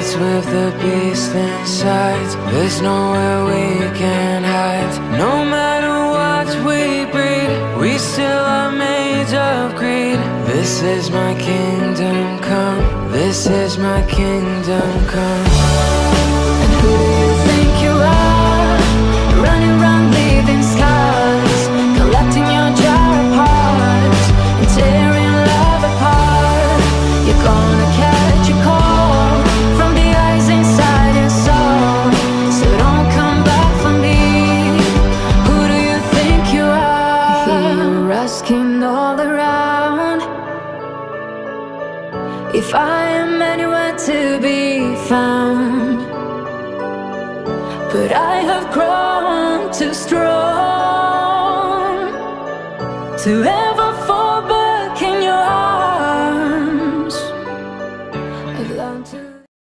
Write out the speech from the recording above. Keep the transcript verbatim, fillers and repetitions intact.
fights with the beast inside. There's nowhere we can hide. No matter what we breed, we still are made of greed. This is my kingdom come. This is my kingdom come. And who do you think you are? Running around leaving scars, collecting your jar of hearts and tearing love apart. You're gonna catch a cold from the eyes inside your soul. So don't come back for me. Who do you think you are? I hear you asking all around if I am anywhere to be found. But I have grown too strong to ever